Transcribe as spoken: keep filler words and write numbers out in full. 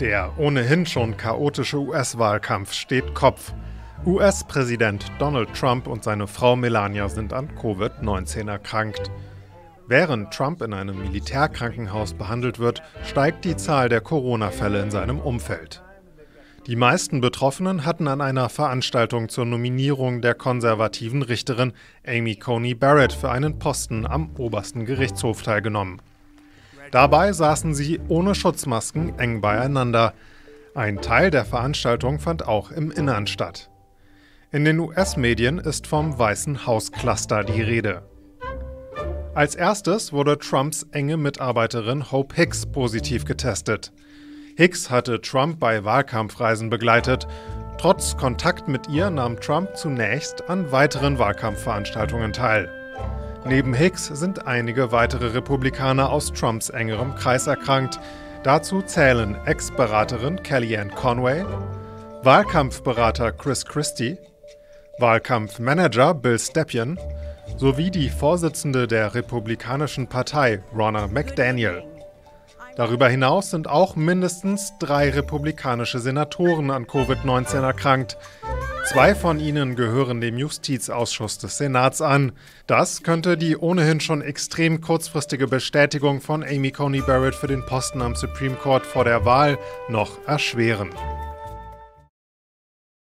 Der ohnehin schon chaotische U S-Wahlkampf steht Kopf. U S-Präsident Donald Trump und seine Frau Melania sind an Covid neunzehn erkrankt. Während Trump in einem Militärkrankenhaus behandelt wird, steigt die Zahl der Corona-Fälle in seinem Umfeld. Die meisten Betroffenen hatten an einer Veranstaltung zur Nominierung der konservativen Richterin Amy Coney Barrett für einen Posten am obersten Gerichtshof teilgenommen. Dabei saßen sie ohne Schutzmasken eng beieinander. Ein Teil der Veranstaltung fand auch im Innern statt. In den U S-Medien ist vom Weißen Haus-Cluster die Rede. Als erstes wurde Trumps enge Mitarbeiterin Hope Hicks positiv getestet. Hicks hatte Trump bei Wahlkampfreisen begleitet. Trotz Kontakt mit ihr nahm Trump zunächst an weiteren Wahlkampfveranstaltungen teil. Neben Hicks sind einige weitere Republikaner aus Trumps engerem Kreis erkrankt. Dazu zählen Ex-Beraterin Kellyanne Conway, Wahlkampfberater Chris Christie, Wahlkampfmanager Bill Stepien sowie die Vorsitzende der Republikanischen Partei, Ronna McDaniel. Darüber hinaus sind auch mindestens drei republikanische Senatoren an Covid neunzehn erkrankt. Zwei von ihnen gehören dem Justizausschuss des Senats an. Das könnte die ohnehin schon extrem kurzfristige Bestätigung von Amy Coney Barrett für den Posten am Supreme Court vor der Wahl noch erschweren.